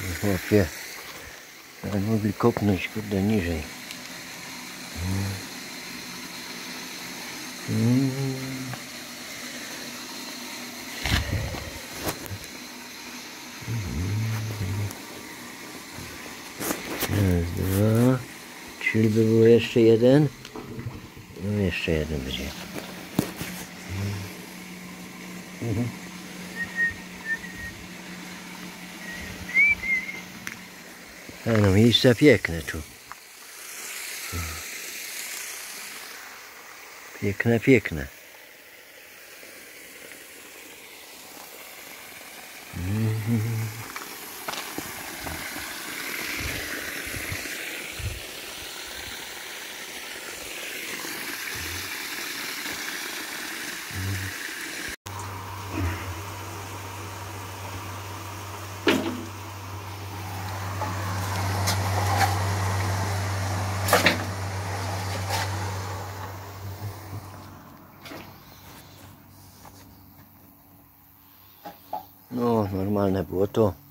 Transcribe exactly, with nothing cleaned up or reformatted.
Chłopie, ale mogli kopnąć kurde niżej. Mm. Raz, dwa, czyli by było jeszcze jeden. No jeszcze jeden będzie. Mhm. A no miejsca piękne tu. Piękne, piękne. Mhm. No, normalne było to.